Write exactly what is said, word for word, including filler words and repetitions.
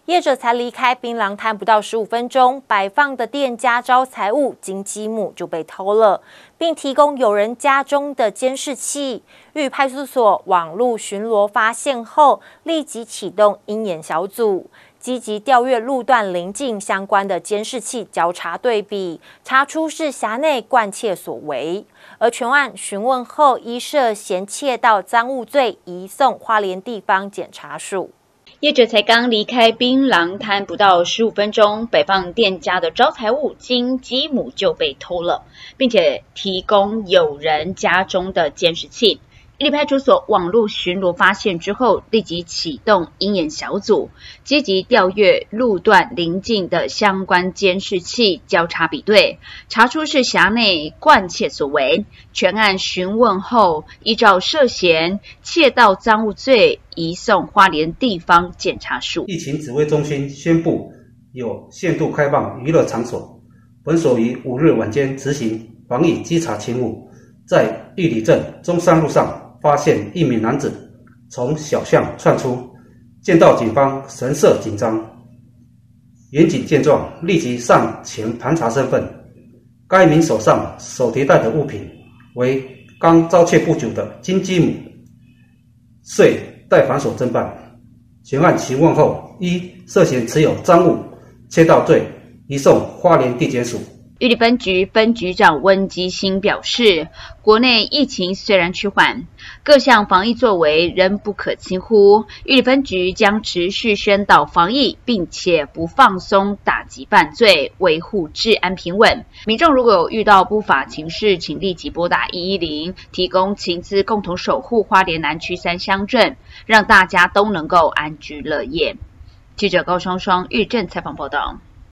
业者才离开槟榔摊不到十五分钟，摆放的店家招财物金鸡母就被偷了，并提供有人家中的监视器。遇派出所网路巡逻发现后，立即启动鹰眼小组，积极调阅路段邻近相关的监视器交叉对比，查出是辖内惯窃所为。而全案询问后，依涉嫌窃盗赃物罪，移送花莲地方检察署。 业者才刚离开槟榔摊不到十五分钟，摆放店家的招财物金鸡母就被偷了，并且提供有人家中的监视器。一里派出所网路巡逻发现之后，立即启动鹰眼小组，积极调阅路段邻近的相关监视器交叉比对，查出是辖内惯窃所为。全案询问后，依照涉嫌窃盗赃物罪，移送花莲地方检察署。 疫情指挥中心宣布，有限度开放娱乐场所。本所于五日晚间执行防疫稽查勤务，在玉里镇中山路上发现一名男子从小巷窜出，见到警方神色紧张。民警见状，立即上前盘查身份。该名手上手提袋的物品为刚遭窃不久的金鸡母，遂待反所侦办。全案询问后，依涉嫌持有赃物窃盗罪，移送花莲地检署。 玉里分局分局长温基兴表示，国内疫情虽然趋缓，各项防疫作为仍不可轻忽。玉里分局将持续宣导防疫，并且不放松打击犯罪，维护治安平稳。民众如果有遇到不法情事，请立即拨打一一零，提供情资，共同守护花莲南区三乡镇，让大家都能够安居乐业。记者高双双玉镇采访报道。